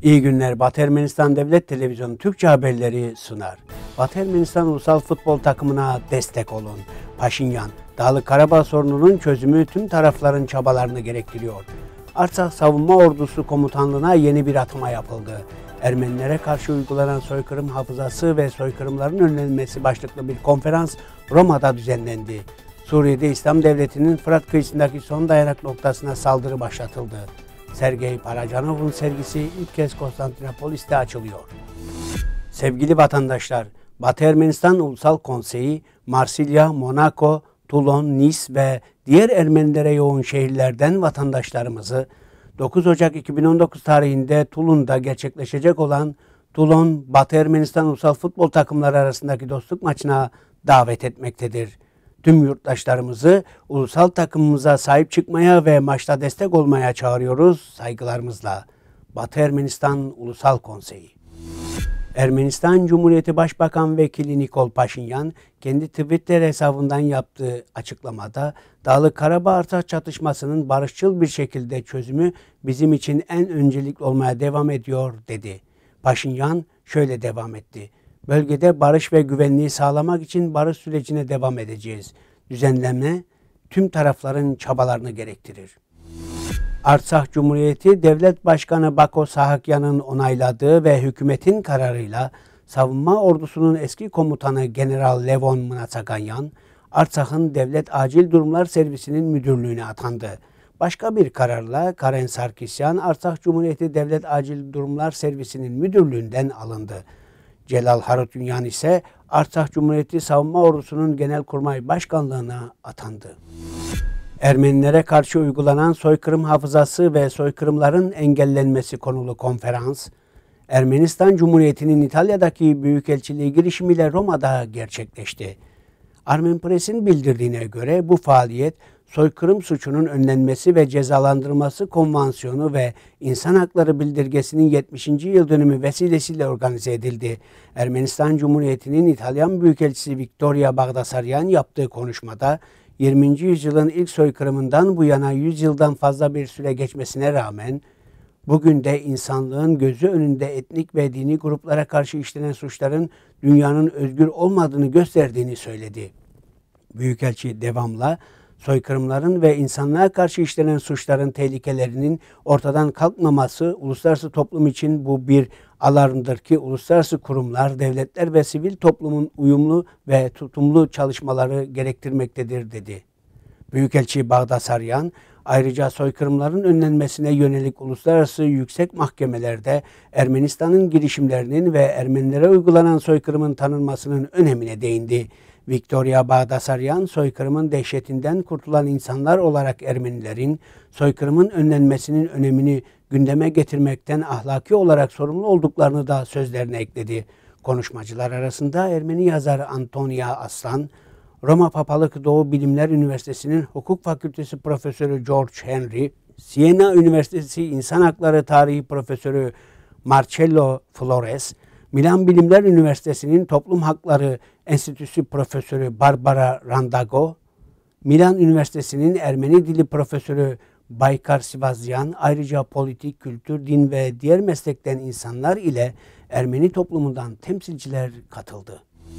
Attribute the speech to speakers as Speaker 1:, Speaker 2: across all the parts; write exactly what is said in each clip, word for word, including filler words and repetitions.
Speaker 1: İyi günler. Batı Ermenistan Devlet Televizyonu Türkçe haberleri sunar. Batı Ermenistan Ulusal Futbol Takımına destek olun. Paşinyan, Dağlık Karabağ sorununun çözümü tüm tarafların çabalarını gerektiriyor. Artsakh Savunma Ordusu Komutanlığı'na yeni bir atama yapıldı. Ermenilere karşı uygulanan soykırım hafızası ve soykırımların önlenmesi başlıklı bir konferans Roma'da düzenlendi. Suriye'de İslam Devleti'nin Fırat kıyısındaki son dayanak noktasına saldırı başlatıldı. Sergey Parajanov'un sergisi ilk kez Konstantinopolis'te açılıyor. Sevgili vatandaşlar, Batı Ermenistan Ulusal Konseyi, Marsilya, Monaco, Toulon, Nice ve diğer Ermenilere yoğun şehirlerden vatandaşlarımızı dokuz Ocak iki bin on dokuz tarihinde Toulon'da gerçekleşecek olan Toulon, Batı Ermenistan Ulusal Futbol takımları arasındaki dostluk maçına davet etmektedir. Tüm yurttaşlarımızı ulusal takımımıza sahip çıkmaya ve maçta destek olmaya çağırıyoruz saygılarımızla. Batı Ermenistan Ulusal Konseyi. Ermenistan Cumhuriyeti Başbakan Vekili Nikol Paşinyan, kendi Twitter hesabından yaptığı açıklamada, Dağlık Karabağ Artsakh çatışmasının barışçıl bir şekilde çözümü bizim için en öncelikli olmaya devam ediyor dedi. Paşinyan şöyle devam etti. Bölgede barış ve güvenliği sağlamak için barış sürecine devam edeceğiz. Düzenleme tüm tarafların çabalarını gerektirir. Artsakh Cumhuriyeti Devlet Başkanı Bako Sahakyan'ın onayladığı ve hükümetin kararıyla Savunma Ordusu'nun eski komutanı General Levon Mnatsakanyan, Artsakh'ın Devlet Acil Durumlar Servisi'nin müdürlüğüne atandı. Başka bir kararla Karen Sarkisyan, Artsakh Cumhuriyeti Devlet Acil Durumlar Servisi'nin müdürlüğünden alındı. Celal Harutyunyan ise Artsakh Cumhuriyeti Savunma Ordusu'nun Genelkurmay Başkanlığı'na atandı. Ermenilere karşı uygulanan soykırım hafızası ve soykırımların engellenmesi konulu konferans, Ermenistan Cumhuriyeti'nin İtalya'daki büyükelçiliği girişimiyle Roma'da gerçekleşti. Armenpress'in bildirdiğine göre bu faaliyet, soykırım suçunun önlenmesi ve cezalandırılması konvansiyonu ve İnsan Hakları Bildirgesi'nin yetmişinci yıl dönümü vesilesiyle organize edildi. Ermenistan Cumhuriyeti'nin İtalyan Büyükelçisi Victoria Bagdasaryan yaptığı konuşmada, yirminci yüzyılın ilk soykırımından bu yana yüz yıldan fazla bir süre geçmesine rağmen, bugün de insanlığın gözü önünde etnik ve dini gruplara karşı işlenen suçların dünyanın özgür olmadığını gösterdiğini söyledi. Büyükelçi devamla, soykırımların ve insanlığa karşı işlenen suçların tehlikelerinin ortadan kalkmaması uluslararası toplum için bu bir alarmdır ki uluslararası kurumlar, devletler ve sivil toplumun uyumlu ve tutumlu çalışmaları gerektirmektedir dedi. Büyükelçi Bagdasaryan ayrıca soykırımların önlenmesine yönelik uluslararası yüksek mahkemelerde Ermenistan'ın girişimlerinin ve Ermenilere uygulanan soykırımın tanınmasının önemine değindi. Victoria Bagdasaryan, soykırımın dehşetinden kurtulan insanlar olarak Ermenilerin soykırımın önlenmesinin önemini gündeme getirmekten ahlaki olarak sorumlu olduklarını da sözlerine ekledi. Konuşmacılar arasında Ermeni yazar Antonia Aslan, Roma Papalık Doğu Bilimler Üniversitesi'nin Hukuk Fakültesi Profesörü George Henry, Siena Üniversitesi İnsan Hakları Tarihi Profesörü Marcello Flores, Milan Bilimler Üniversitesi'nin Toplum Hakları Enstitüsü Profesörü Barbara Randago, Milan Üniversitesi'nin Ermeni Dili Profesörü Baykar Sivazyan, ayrıca politik, kültür, din ve diğer meslekten insanlar ile Ermeni toplumundan temsilciler katıldı.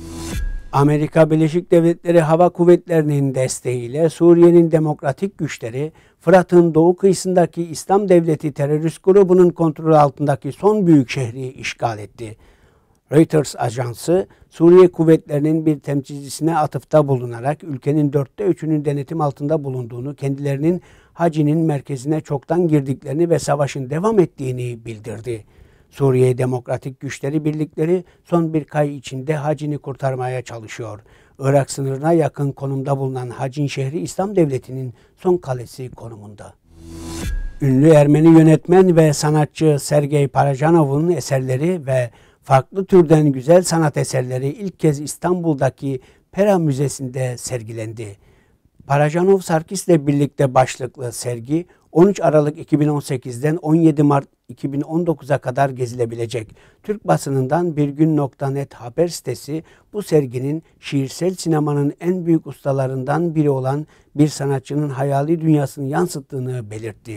Speaker 1: Amerika Birleşik Devletleri Hava Kuvvetleri'nin desteğiyle Suriye'nin demokratik güçleri Fırat'ın doğu kıyısındaki İslam Devleti terörist grubunun kontrolü altındaki son büyük şehri işgal etti. Reuters ajansı Suriye kuvvetlerinin bir temsilcisine atıfta bulunarak ülkenin dörtte üçünün denetim altında bulunduğunu, kendilerinin Hacı'nin merkezine çoktan girdiklerini ve savaşın devam ettiğini bildirdi. Suriye Demokratik Güçleri birlikleri son bir ay içinde Hacı'ni kurtarmaya çalışıyor. Irak sınırına yakın konumda bulunan Hacin şehri İslam Devleti'nin son kalesi konumunda. Ünlü Ermeni yönetmen ve sanatçı Sergey Parajanov'un eserleri ve farklı türden güzel sanat eserleri ilk kez İstanbul'daki Pera Müzesi'nde sergilendi. Parajanov Sarkis'le birlikte başlıklı sergi on üç Aralık iki bin on sekiz'den on yedi Mart iki bin on dokuz'a kadar gezilebilecek. Türk basınından birgün nokta net haber sitesi bu serginin şiirsel sinemanın en büyük ustalarından biri olan bir sanatçının hayali dünyasını yansıttığını belirtti.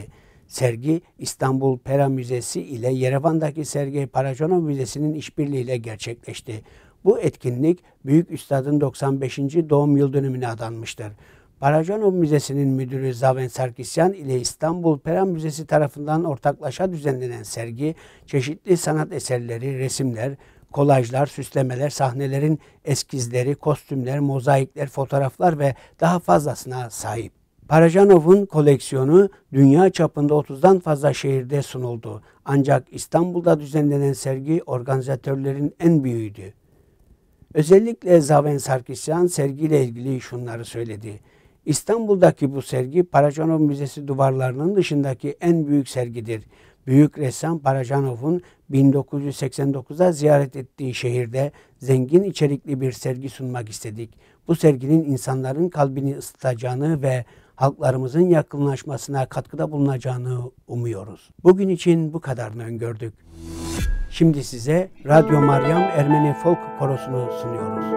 Speaker 1: Sergi İstanbul Pera Müzesi ile Yerevan'daki Sergey Parajanov Müzesi'nin işbirliğiyle gerçekleşti. Bu etkinlik Büyük Üstad'ın doksan beşinci doğum yıl dönümüne adanmıştır. Parajanov Müzesi'nin müdürü Zaven Sarkisyan ile İstanbul Pera Müzesi tarafından ortaklaşa düzenlenen sergi, çeşitli sanat eserleri, resimler, kolajlar, süslemeler, sahnelerin eskizleri, kostümler, mozaikler, fotoğraflar ve daha fazlasına sahip. Parajanov'un koleksiyonu dünya çapında otuzdan fazla şehirde sunuldu. Ancak İstanbul'da düzenlenen sergi organizatörlerin en büyüğüydü. Özellikle Zaven Sarkisyan sergiyle ilgili şunları söyledi. İstanbul'daki bu sergi Parajanov Müzesi duvarlarının dışındaki en büyük sergidir. Büyük ressam Parajanov'un bin dokuz yüz seksen dokuzda ziyaret ettiği şehirde zengin içerikli bir sergi sunmak istedik. Bu serginin insanların kalbini ısıtacağını ve halklarımızın yakınlaşmasına katkıda bulunacağını umuyoruz. Bugün için bu kadarını öngördük. Şimdi size Radyo Maryam Ermeni Folk Korosu'nu sunuyoruz.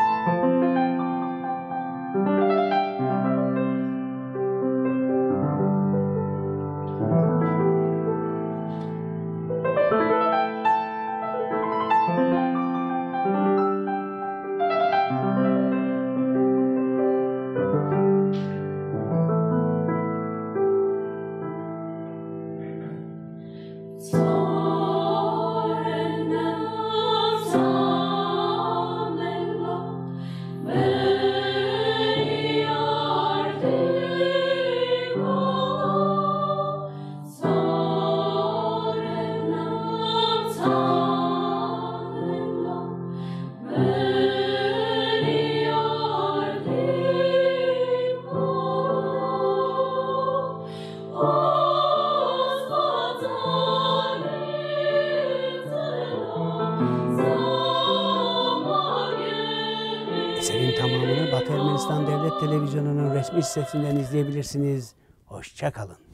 Speaker 1: Eserin tamamını Batı Ermenistan Devlet Televizyonu'nun resmi sitesinden izleyebilirsiniz. Hoşça kalın.